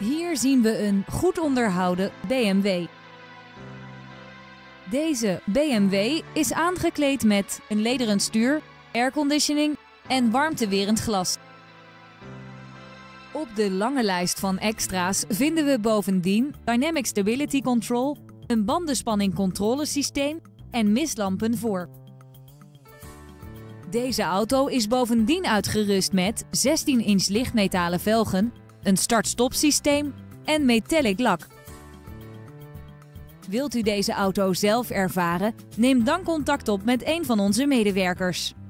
Hier zien we een goed onderhouden BMW. Deze BMW is aangekleed met een lederen stuur, airconditioning en warmtewerend glas. Op de lange lijst van extra's vinden we bovendien Dynamic Stability Control, een bandenspanning-controlesysteem en mistlampen voor. Deze auto is bovendien uitgerust met 16-inch lichtmetalen velgen, een start-stop systeem en metallic lak. Wilt u deze auto zelf ervaren? Neem dan contact op met een van onze medewerkers.